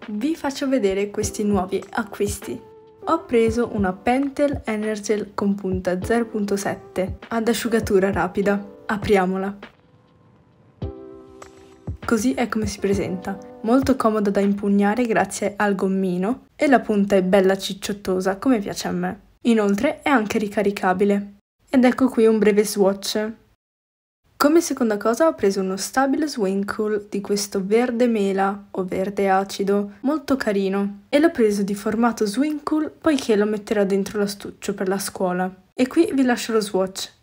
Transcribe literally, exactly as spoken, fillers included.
vi faccio vedere questi nuovi acquisti. Ho preso una Pentel Energel con punta zero virgola sette ad asciugatura rapida. Apriamola. Così è come si presenta. Molto comoda da impugnare grazie al gommino e la punta è bella cicciottosa come piace a me. Inoltre è anche ricaricabile. Ed ecco qui un breve swatch. Come seconda cosa ho preso uno Stabilo Swinkle di questo verde mela o verde acido, molto carino, e l'ho preso di formato Swinkle poiché lo metterò dentro l'astuccio per la scuola. E qui vi lascio lo swatch.